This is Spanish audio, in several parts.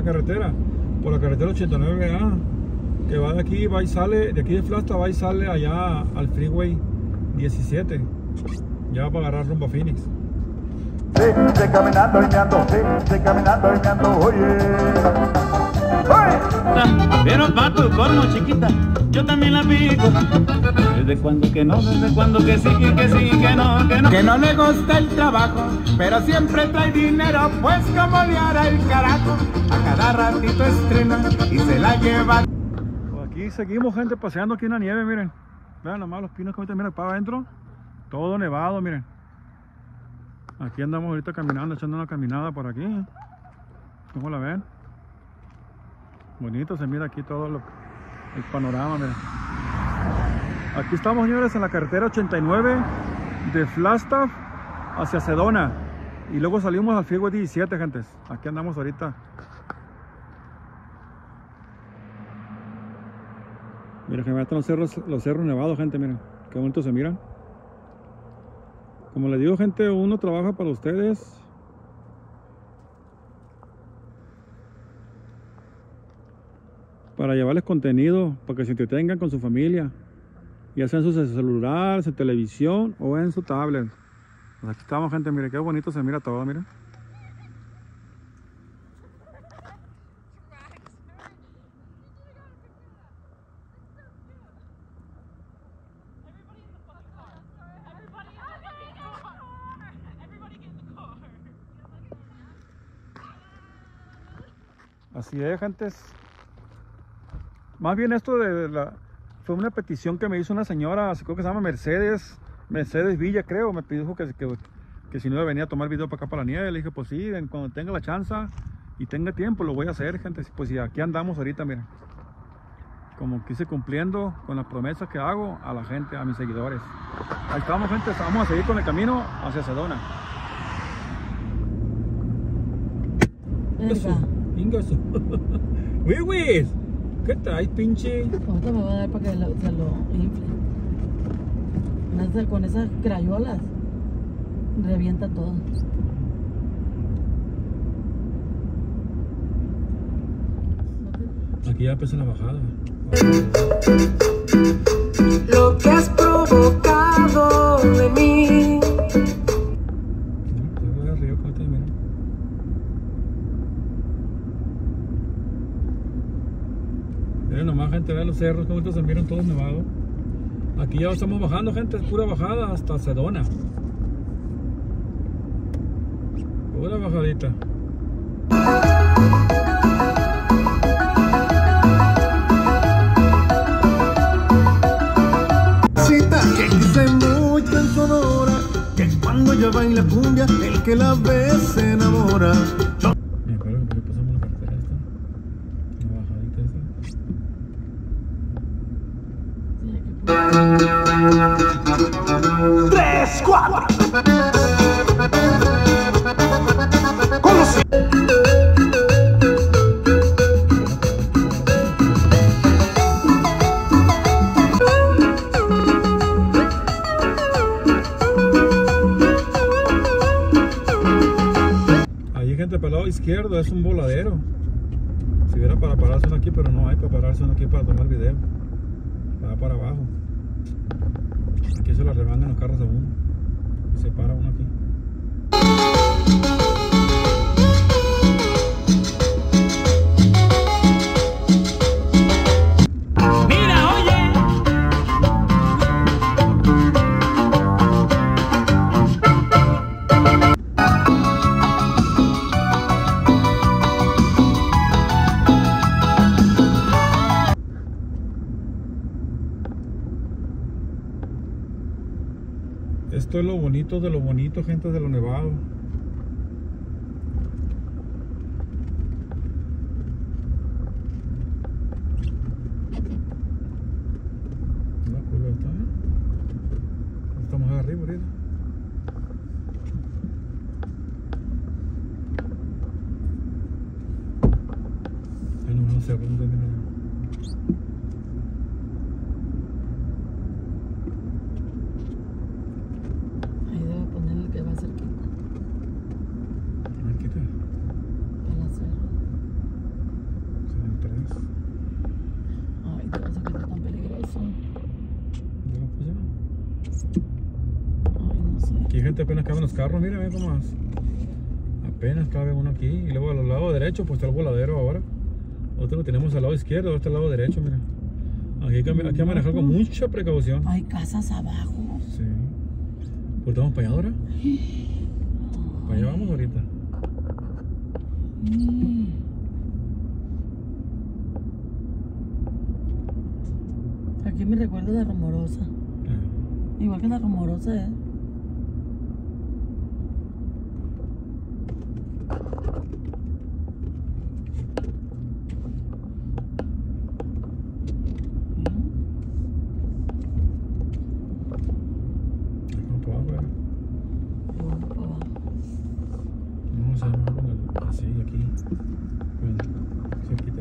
carretera, por la carretera 89A, que va de aquí, va y sale, de aquí de Flagstaff va y sale allá al Freeway 17, ya para agarrar rumbo a Phoenix. Sí, de caminando y me ando, sí, de caminando y me ando, oye. Pero pa' tu colmo, chiquita, yo también la pico. Desde cuando que no, desde cuando que sí, que no, que no. Que no le gusta el trabajo, pero siempre trae dinero, pues como le hará el carajo. A cada ratito estrena y se la lleva. Pues aquí seguimos, gente, paseando aquí en la nieve, miren. Vean nomás los pinos que meten, miren, para adentro. Todo nevado, miren. Aquí andamos ahorita caminando, echando una caminada por aquí. ¿Cómo la ven? Bonito, se mira aquí todo el panorama, miren. Aquí estamos, señores, en la carretera 89 de Flagstaff hacia Sedona. Y luego salimos al Freeway 17, gente. Aquí andamos ahorita. Miren, que me están los cerros nevados, gente, miren. Qué bonitos se miran. Como les digo, gente, uno trabaja para ustedes. Para llevarles contenido, para que se entretengan con su familia. Ya sea en su celular, en televisión o en su tablet. Pues aquí estamos, gente, miren qué bonito se mira todo, miren. Así es, gentes. Más bien esto fue una petición que me hizo una señora, creo que se llama Mercedes Villa, creo. Me dijo que si no venía a tomar video para acá para la nieve. Le dije, pues sí, cuando tenga la chance y tenga tiempo lo voy a hacer, gente. Pues sí, aquí andamos ahorita, miren. Como quise cumpliendo con las promesas que hago a la gente, a mis seguidores. Ahí estamos, gente. Vamos a seguir con el camino hacia Sedona. Ingaso. Wiwis, ¿qué traes, pinche? Ahorita me va a dar para que se lo infle. Con esas crayolas revienta todo. Aquí ya empezó la bajada. Lo que has provocado de mí. Miren nomás, gente, vean los cerros, como estos se miran todos nevados. Aquí ya estamos bajando, gente, es pura bajada hasta Sedona. Pura bajadita. Que dice mucho en Sonora, que cuando ella baila cumbia, el que la ve se enamora. Me acuerdo que pasamos la carretera esta, la bajadita esta. 3, 4. Para el lado izquierdo es un voladero. Si hubiera para pararse uno aquí, pero no hay para pararse uno aquí para tomar video. Va para abajo. Aquí se la remangan los carros a uno y se para uno aquí. Esto es lo bonito de lo bonito, gente, de lo nevado. La curva está, estamos arriba ahorita. Ahí nos vamos a hacer un de Que va cerquita. Cerquita. Para la cerro. Aquí gente apenas caben los carros, miren, ve cómo más. Apenas cabe uno aquí. Y luego al lado derecho pues está el voladero ahora. Otro lo tenemos al lado izquierdo, este al lado derecho, miren. Aquí hay que manejar con mucha precaución. Hay casas abajo. Sí. ¿Pues estamos para allá ahora? Para allá vamos ahorita. Aquí me recuerda la Rumorosa. Igual que la Rumorosa, Vamos a ver así aquí. Bueno, cerquita.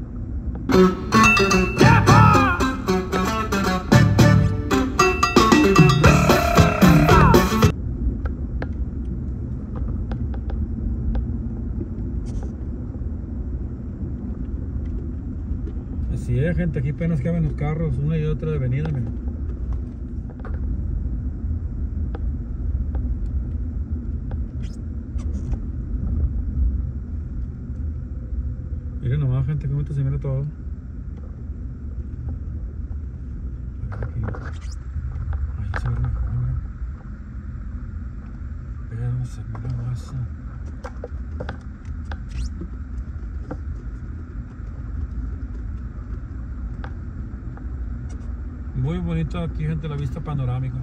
Así es, gente, aquí apenas caben los carros, una y otra de avenida, miren. Miren nomás, gente, cómo se mira todo. Aquí. Ahí se mira mejor, mira. Pero se mira más. Muy bonito aquí, gente, la vista panorámica.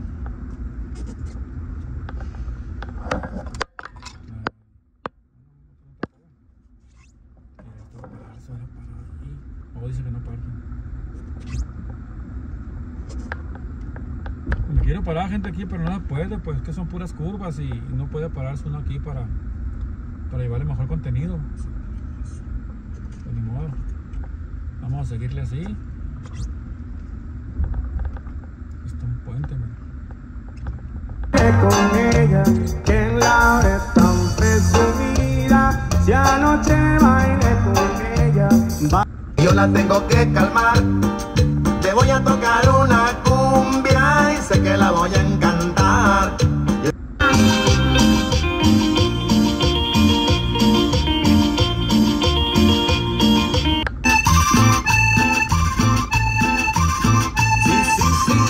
Dice que no parquen. Me quiero parar, gente, aquí, pero no la puede, pues que son puras curvas y no puede pararse uno aquí para llevarle mejor contenido. Pues ni modo. Vamos a seguirle así. Está un puente, mira. Con ella, que en la hora es tan presumida, si anoche bailé con ella. Yo la tengo que calmar, le voy a tocar una cumbia y sé que la voy a encantar. Sí, sí, sí.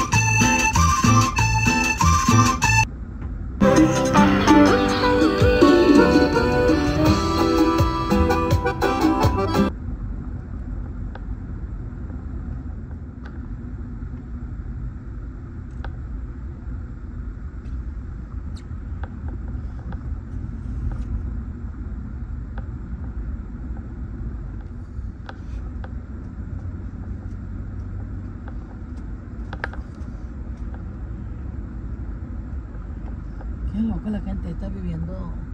Qué loca la gente está viviendo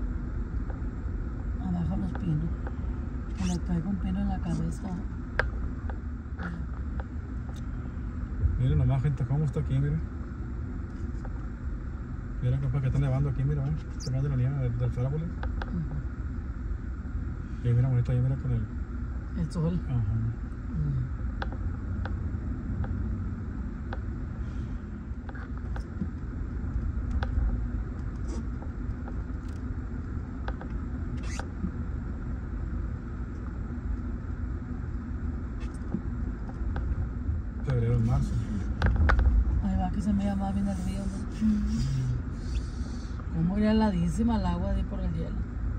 abajo de los pinos. Que le caiga un pino en la cabeza. Miren nomás, gente, cómo está aquí, miren. Miren que está nevando aquí, mira, está nevando la nieve de los árboles. Y mira bonito ahí, mira con el sol. Ajá. Febrero, marzo. Ahí va que se me llama bien el río. Como ya heladísima el agua de por el hielo.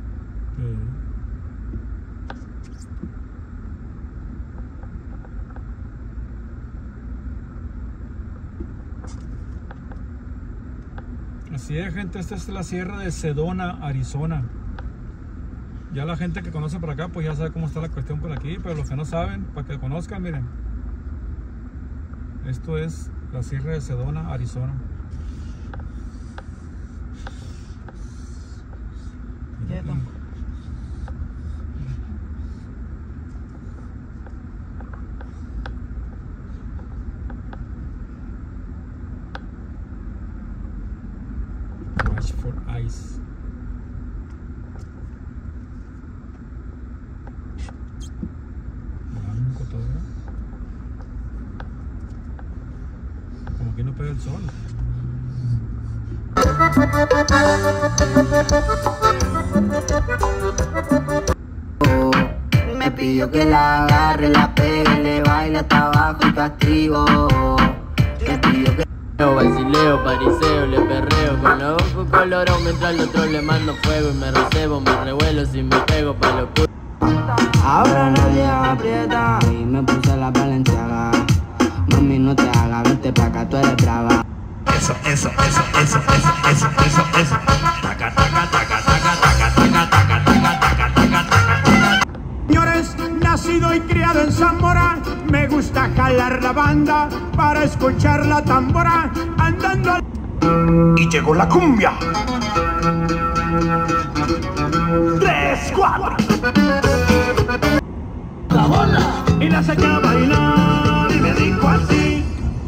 Así es, gente, esta es la sierra de Sedona, Arizona. Ya la gente que conoce por acá pues ya sabe cómo está la cuestión por aquí, pero los que no saben, para que conozcan, miren. Esto es la sierra de Sedona, Arizona. Watch for ice. Blanco todo. Como que no pega el sol. Me pidió que la agarre, la pegue, le baile hasta abajo y castigo. Me pidió que vacileo, pariseo, le perreo con los ojos colorados mientras al otro le mando fuego y me recebo, me revuelo si me pego pa' lo oscuro. ahora nadie aprieta y me puse la Balenciaga. Mami, no te hagas, vente pa' acá, tú eres brava. Eso. Taca, taca, taca, taca, taca, taca, taca, taca, taca, taca, taca. Señores, nacido y criado en Zamora, me gusta jalar la banda para escuchar la tambora andando al... Y llegó la cumbia. 3, 4. la bola y la saqué a bailar y me dijo así: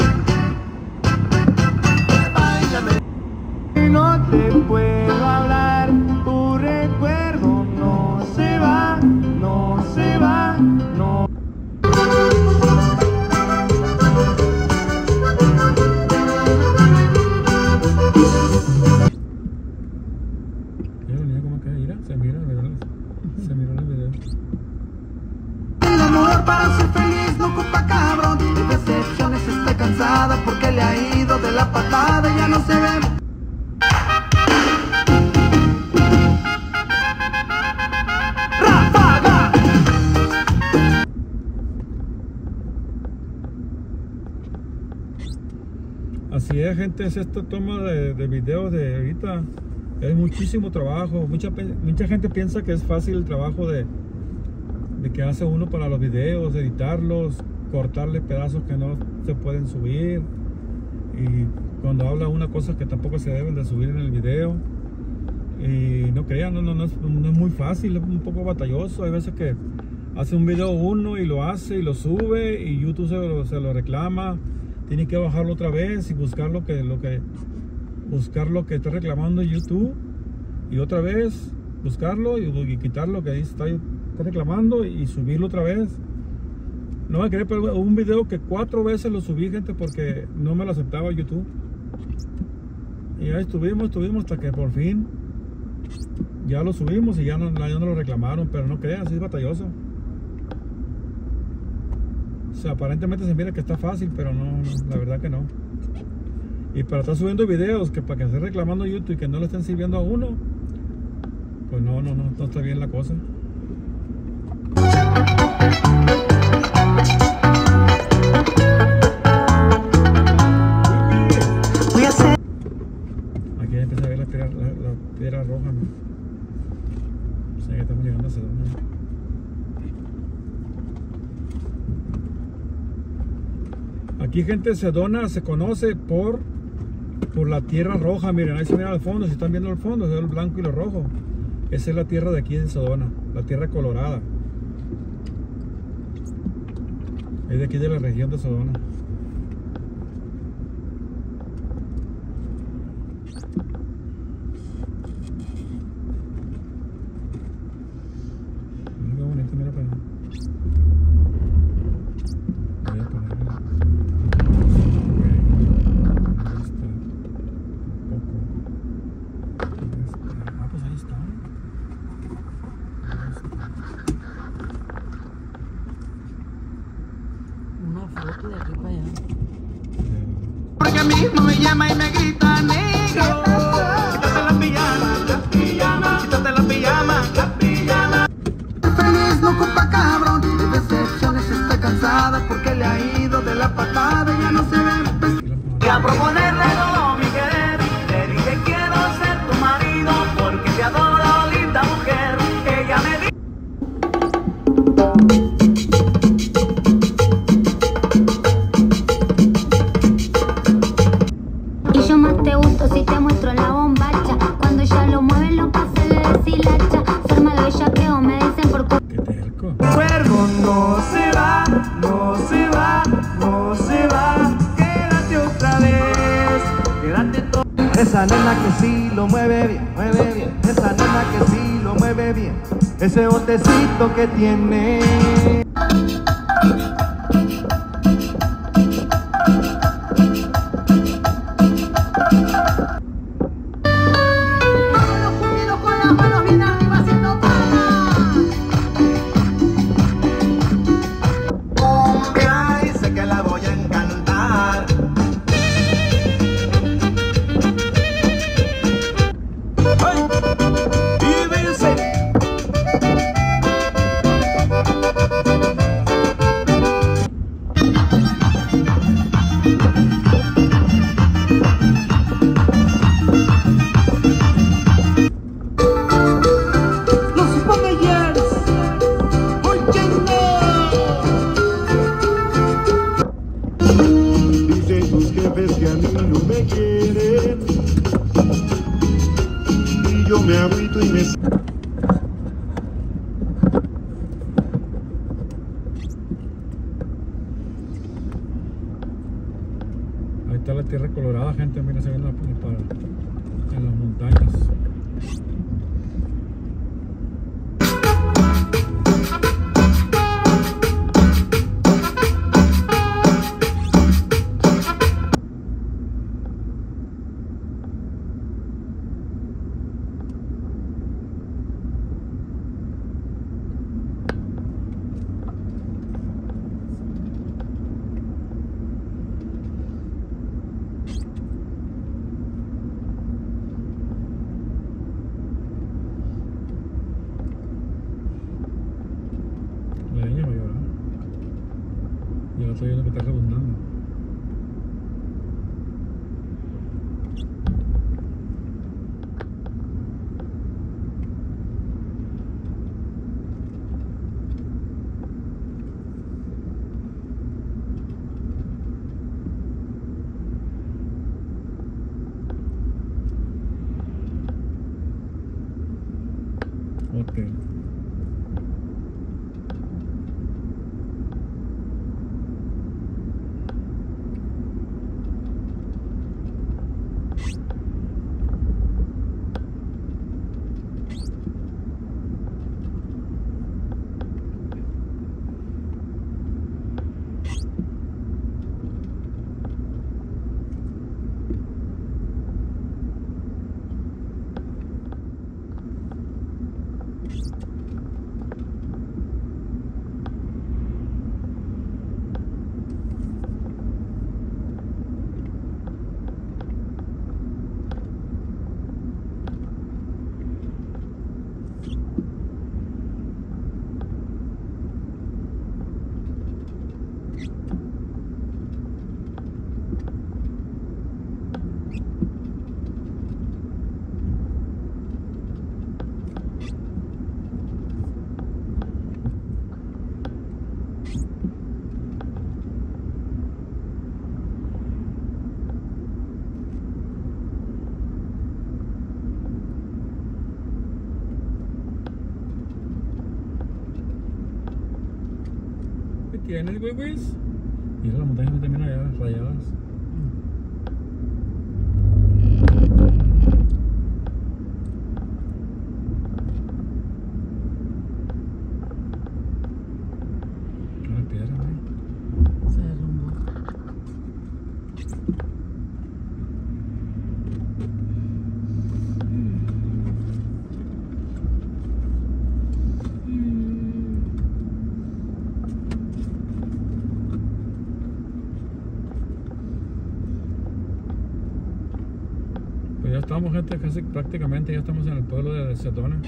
báilame. Y no te puedo hablar, tu recuerdo no se va, no se va, no. Mira cómo queda, mira, se mira el video. El amor para ser feliz no ocupa cabrón. De decepciones está cansada porque le ha ido de la patada y ya no se ve. ¡Ráfaga! Así es, gente, es esta toma de videos de ahorita. Es muchísimo trabajo. Mucha gente piensa que es fácil el trabajo de que hace uno para los videos, editarlos, cortarle pedazos que no se pueden subir, y cuando habla una cosa que tampoco se deben de subir en el video. Y no crean, no es muy fácil, es un poco batalloso. Hay veces que hace un video uno y lo hace y lo sube y YouTube se lo reclama. Tiene que bajarlo otra vez y buscar lo que está reclamando YouTube, y otra vez buscarlo y quitar lo que ahí está reclamando y subirlo otra vez. No me creer, pero hubo un video que 4 veces lo subí, gente, porque no me lo aceptaba YouTube. Y ahí estuvimos hasta que por fin ya lo subimos y ya no lo reclamaron. Pero no crean, sí es batalloso. O sea, aparentemente se mira que está fácil, pero no, la verdad que no. Y para estar subiendo videos que para que esté reclamando YouTube y que no le estén sirviendo a uno, pues no está bien la cosa. Aquí ya empieza a ver la piedra roja, ¿no? O sea que estamos llegando a Sedona. Aquí, gente, Sedona se conoce por la tierra roja. Miren, ahí se mira al fondo, si están viendo al fondo, se ve el blanco y lo rojo. Esa es la tierra de aquí de Sedona, la tierra colorada. Es de aquí de la región de Sedona. Mira qué bonito, mira para allá. Voy a ponerlo. Pues ahí está. Una foto de aquí para allá. Porque a mí no me llama y me grita negro. Quítate la pijama, quítate la pijama, Feliz no ocupa cabrón. De decepciones está cansada porque le ha ido de la patada y ya no se ve. Y a proponerle todo mi querer, le dije quiero ser tu marido porque te adoro, linda mujer. Ella me dijo: y yo más te gusto si te muestro la bombacha. Cuando ya lo mueven los pases le deshilacha. Se arma el bellaqueo, me dicen por cu... Qué terco. recuerdo no se va, no se va, no se va. Quédate otra vez, quédate todo. Esa nena que sí lo mueve bien, Esa nena que sí lo mueve bien. Ese botecito que tiene. no me quieren y yo me agüito y me... Ahí está la tierra colorada, gente, mira, se ve en las montañas. La leña va a llorar. Ya lo estoy viendo que está rebundando. Ok. ¿Qué tienes, güey, güey? Mira, las montañas también allá rayadas. Una piedra, güey. Se derrumbó. Pues ya estamos, gente, casi prácticamente ya estamos en el pueblo de Sedona.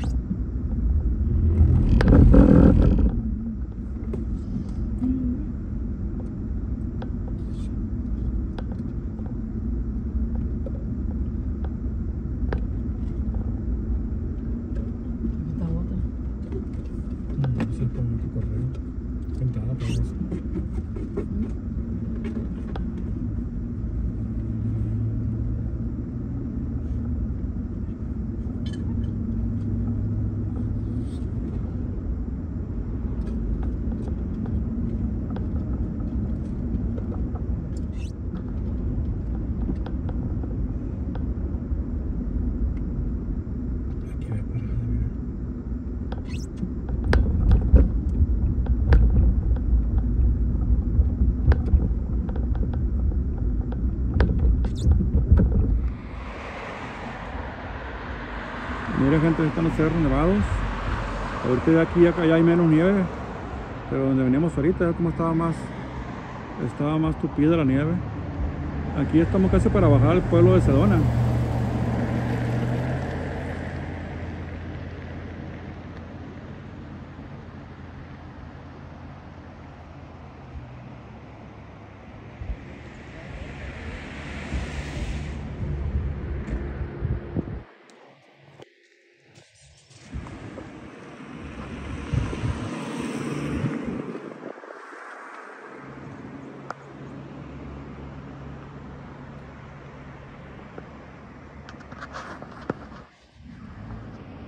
Está otra. No sé por qué correo. Sentada, pero no sé. Aquí ve parada, mira. Mira, gente, están los cerros nevados. Ahorita ya aquí ya hay menos nieve, pero donde veníamos ahorita ya como estaba más tupida la nieve. Aquí estamos casi para bajar al pueblo de Sedona.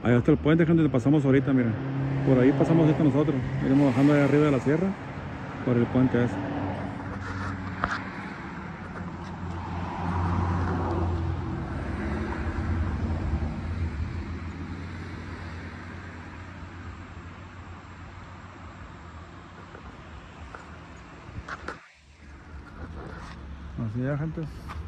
Allá está el puente, gente, donde pasamos ahorita, miren. Por ahí pasamos esto nosotros. Iremos bajando de arriba de la sierra por el puente ese. Así es, gente.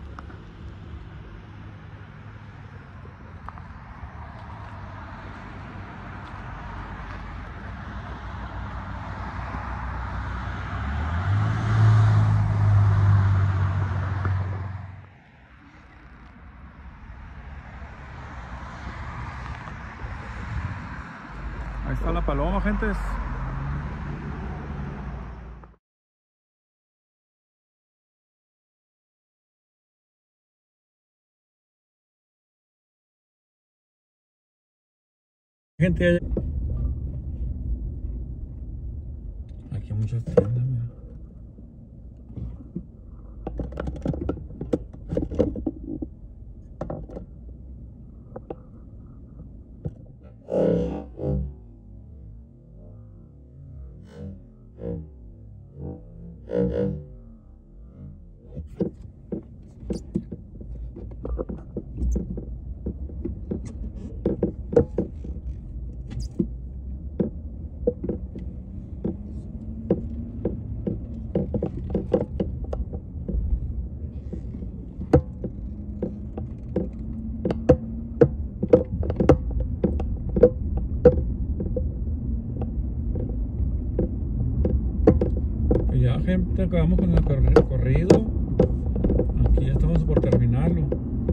Ahí está la paloma, gentes. Gente, aquí hay muchas tiendas, mira. Ya, gente, acabamos con el recorrido. Aquí ya estamos por terminarlo.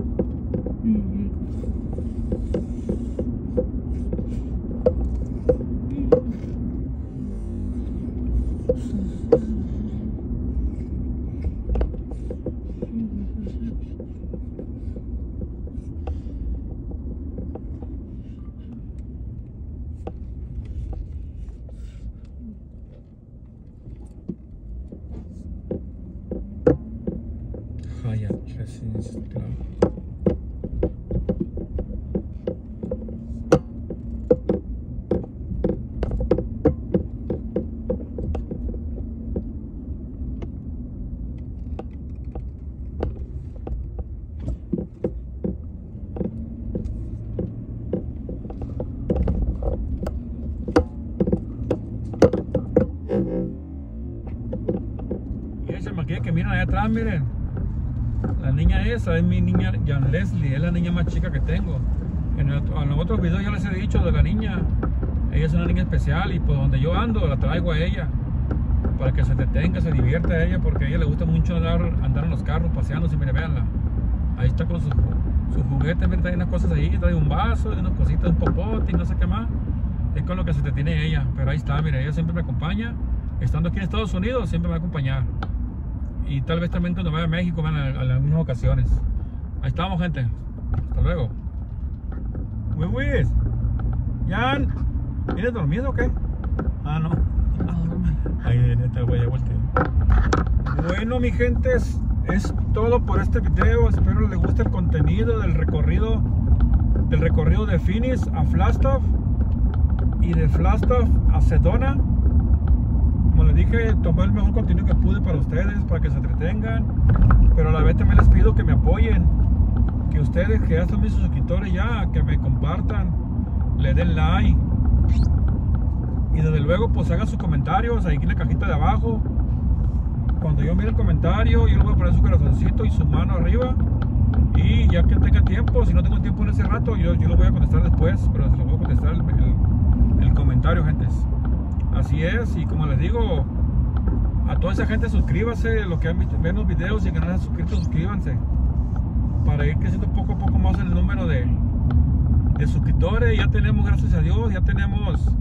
Hyatt Residence Club. Y esa maquilla que miran allá atrás, miren. La niña esa es mi niña Jan Leslie, es la niña más chica que tengo. En los otros videos ya les he dicho de la niña. Ella es una niña especial y pues donde yo ando la traigo a ella para que se detenga, se divierta a ella, porque a ella le gusta mucho andar en los carros paseándose. Mire, véanla. Ahí está con sus juguetes, mire, trae unas cosas ahí, trae un vaso, unas cositas, un popote y no sé qué más. Es con lo que se detiene ella, pero ahí está, mire, ella siempre me acompaña. Estando aquí en Estados Unidos siempre me va a acompañar. Y tal vez también cuando vaya a México van en algunas ocasiones. Ahí estamos, gente. Hasta luego. Luis, Jan, ¿vienes dormido o qué? Ah, no. Ahí viene esta güey, volteo. Bueno, mi gente, es todo por este video. Espero les guste el contenido del recorrido de Phoenix a Flagstaff y de Flagstaff a Sedona. Como les dije, tomé el mejor contenido que pude para ustedes, para que se entretengan, pero a la vez también les pido que me apoyen, que ustedes que ya son mis suscriptores ya, que me compartan, le den like y desde luego pues hagan sus comentarios ahí en la cajita de abajo. Cuando yo mire el comentario, yo le voy a poner su corazoncito y su mano arriba, y ya que tenga tiempo, si no tengo tiempo en ese rato, yo lo voy a contestar después, pero se lo voy a contestar el comentario, gentes. Así es, y como les digo, a toda esa gente suscríbanse, los que han visto ven los videos y que no se han suscrito, suscríbanse para ir creciendo poco a poco más el número de suscriptores. Ya tenemos, gracias a Dios, ya tenemos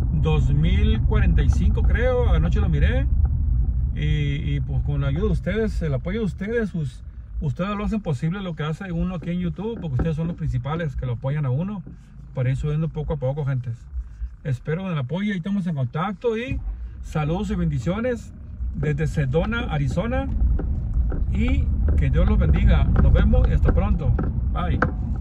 2045 creo, anoche lo miré, y pues con la ayuda de ustedes, el apoyo de ustedes, ustedes lo hacen posible lo que hace uno aquí en YouTube, porque ustedes son los principales que lo apoyan a uno para ir subiendo poco a poco, gentes. Espero el apoyo, ahí estamos en contacto, y saludos y bendiciones desde Sedona, Arizona, y que Dios los bendiga. Nos vemos y hasta pronto. Bye.